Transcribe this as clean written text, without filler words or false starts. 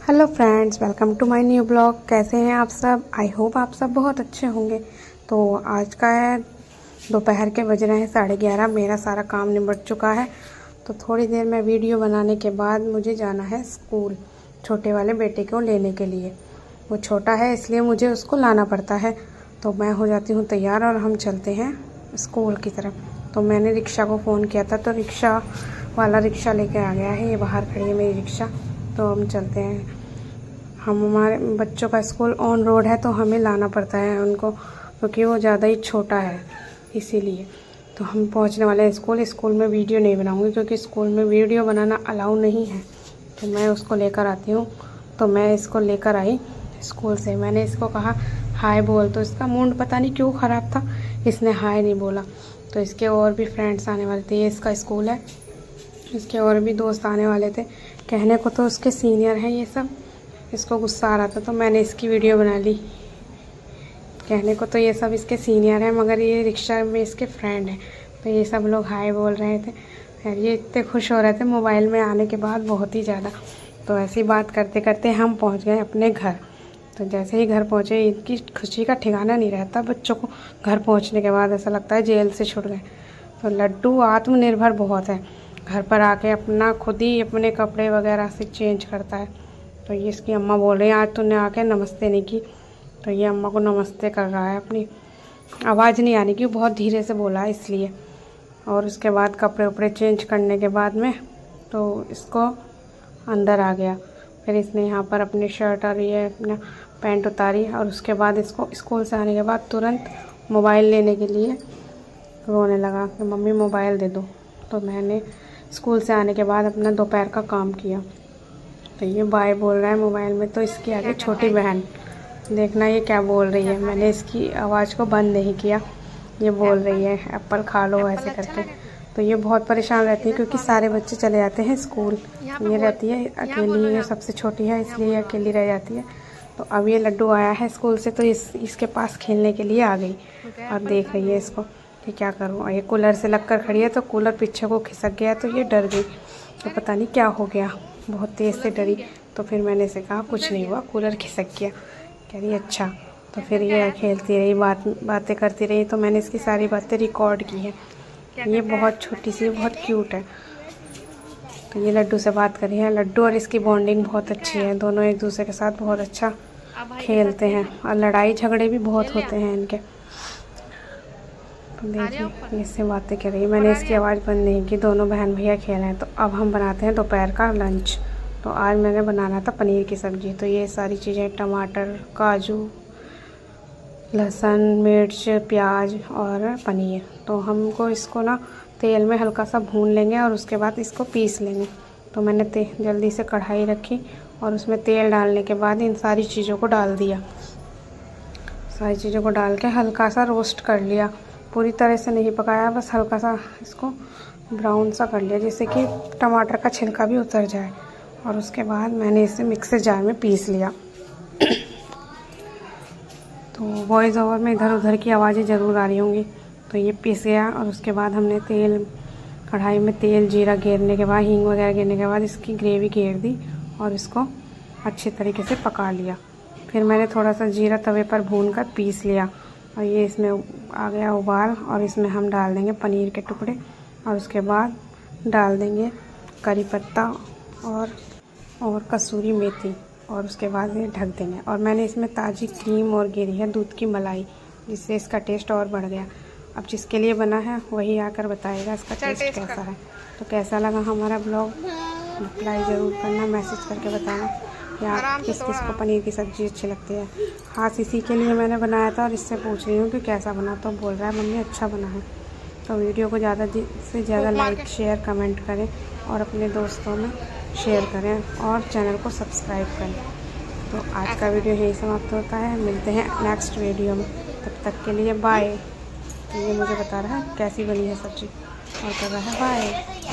Hello friends, welcome to my new blog. कैसे हैं आप सब? आई होप आप सब बहुत अच्छे होंगे। तो आज का है दोपहर के बज रहे हैं 11:30। मेरा सारा काम निपट चुका है। तो थोड़ी देर में वीडियो बनाने के बाद मुझे जाना है स्कूल, छोटे वाले बेटे को लेने के लिए। वो छोटा है इसलिए मुझे उसको लाना पड़ता है। तो मैं हो जाती हूँ तैयार और हम चलते हैं स्कूल की तरफ। तो मैंने रिक्शा को फ़ोन किया था, तो रिक्शा वाला रिक्शा लेके आ गया है। ये बाहर खड़ी है मेरी रिक्शा। तो हम चलते हैं। हमारे बच्चों का स्कूल ऑन रोड है, तो हमें लाना पड़ता है उनको, क्योंकि वो ज़्यादा ही छोटा है इसीलिए। तो हम पहुंचने वाले हैं स्कूल। स्कूल में वीडियो नहीं बनाऊंगी क्योंकि स्कूल में वीडियो बनाना अलाउ नहीं है। तो मैं उसको लेकर आती हूँ। तो मैं इसको लेकर आई स्कूल से। मैंने इसको कहा हाय बोल, तो इसका मूड पता नहीं क्यों ख़राब था, इसने हाय नहीं बोला। तो इसके और भी फ्रेंड्स आने वाले थे। ये इसका स्कूल है, इसके और भी दोस्त आने वाले थे। कहने को तो उसके सीनियर हैं ये सब। इसको गुस्सा आ रहा था तो मैंने इसकी वीडियो बना ली। कहने को तो ये सब इसके सीनियर हैं, मगर ये रिक्शा में इसके फ्रेंड हैं। तो ये सब लोग हाय बोल रहे थे। यार ये इतने खुश हो रहे थे मोबाइल में आने के बाद, बहुत ही ज़्यादा। तो ऐसी बात करते करते हम पहुंच गए अपने घर। तो जैसे ही घर पहुँचे, इनकी खुशी का ठिकाना नहीं रहता बच्चों को। घर पहुँचने के बाद ऐसा लगता है जेल से छूट गए। तो लड्डू आत्मनिर्भर बहुत है। घर पर आके अपना खुद ही अपने कपड़े वगैरह से चेंज करता है। तो ये इसकी अम्मा बोल रही है आज तूने आके नमस्ते नहीं की। तो ये अम्मा को नमस्ते कर रहा है। अपनी आवाज़ नहीं आने की, बहुत धीरे से बोला है इसलिए। और उसके बाद कपड़े उपड़े चेंज करने के बाद में तो इसको अंदर आ गया। फिर इसने यहाँ पर अपनी शर्ट और ये अपना पैंट उतारी। और उसके बाद इसको स्कूल से आने के बाद तुरंत मोबाइल लेने के लिए रोने लगा कि मम्मी मोबाइल दे दो। तो मैंने स्कूल से आने के बाद अपना दोपहर का काम किया। तो ये बाय बोल रहा है मोबाइल में। तो इसकी आगे छोटी बहन, देखना ये क्या बोल रही है। मैंने इसकी आवाज़ को बंद नहीं किया। ये बोल रही है एप्पल खा लो ऐसे करके। तो ये बहुत परेशान रहती है क्योंकि सारे बच्चे चले जाते हैं स्कूल। ये रहती है अकेली, ये सबसे छोटी है इसलिए ये अकेली रह जाती है। तो अब ये लड्डू आया है स्कूल से, तो इसके पास खेलने के लिए आ गई और देख रही है इसको कि क्या करूँ। ये कूलर से लग कर खड़ी है, तो कूलर पीछे को खिसक गया। तो ये डर गई, तो पता नहीं क्या हो गया, बहुत तेज़ से डरी। तो फिर मैंने इसे कहा कुछ नहीं हुआ, कूलर खिसक गया। कह रही अच्छा। तो फिर ये खेलती रही, बातें करती रही। तो मैंने इसकी सारी बातें रिकॉर्ड की हैं। ये बहुत छोटी सी, बहुत क्यूट है। तो ये लड्डू से बात करी है। लड्डू और इसकी बॉन्डिंग बहुत अच्छी है। दोनों एक दूसरे के साथ बहुत अच्छा खेलते हैं और लड़ाई झगड़े भी बहुत होते हैं इनके। तो देखिए इससे बातें कर रही है। मैंने इसकी आवाज़ बंद नहीं की। दोनों बहन भैया खेल रहे हैं। तो अब हम बनाते हैं दोपहर का लंच। तो आज मैंने बनाना था पनीर की सब्ज़ी। तो ये सारी चीज़ें, टमाटर, काजू, लहसुन, मिर्च, प्याज और पनीर। तो हमको इसको ना तेल में हल्का सा भून लेंगे और उसके बाद इसको पीस लेंगे। तो मैंने जल्दी से कढ़ाई रखी और उसमें तेल डालने के बाद इन सारी चीज़ों को डाल दिया। सारी चीज़ों को डाल के हल्का सा रोस्ट कर लिया। पूरी तरह से नहीं पकाया, बस हल्का सा इसको ब्राउन सा कर लिया, जिससे कि टमाटर का छिलका भी उतर जाए। और उसके बाद मैंने इसे मिक्सर जार में पीस लिया। तो वॉइस ओवर में इधर उधर की आवाज़ें ज़रूर आ रही होंगी। तो ये पीस गया और उसके बाद हमने कढ़ाई में तेल जीरा घेरने के बाद, हींग वगैरह घेरने के बाद इसकी ग्रेवी घेर दी और इसको अच्छे तरीके से पका लिया। फिर मैंने थोड़ा सा जीरा तवे पर भून कर पीस लिया और ये इसमें आ गया उबाल। और इसमें हम डाल देंगे पनीर के टुकड़े और उसके बाद डाल देंगे करी पत्ता और कसूरी मेथी और उसके बाद ये ढक देंगे। और मैंने इसमें ताज़ी क्रीम और गिरी है दूध की मलाई, जिससे इसका टेस्ट और बढ़ गया। अब जिसके लिए बना है वही आकर बताएगा इसका टेस्ट कैसा है। तो कैसा लगा हमारा ब्लॉग, रिप्लाई ज़रूर करना, मैसेज करके बताना कि आप किस को पनीर की सब्ज़ी अच्छी लगती है। ख़ास इसी के लिए मैंने बनाया था और इससे पूछ रही हूँ कि कैसा बना। तो बोल रहा है मम्मी अच्छा बना है। तो वीडियो को ज़्यादा से ज़्यादा लाइक, शेयर, कमेंट करें और अपने दोस्तों में शेयर करें और चैनल को सब्सक्राइब करें। तो आज का वीडियो यही समाप्त होता है। मिलते हैं नेक्स्ट वीडियो में, तब तक के लिए बाय। तो ये मुझे बता रहा है कैसी बनी है सब्ज़ी और कर रहा है बाय।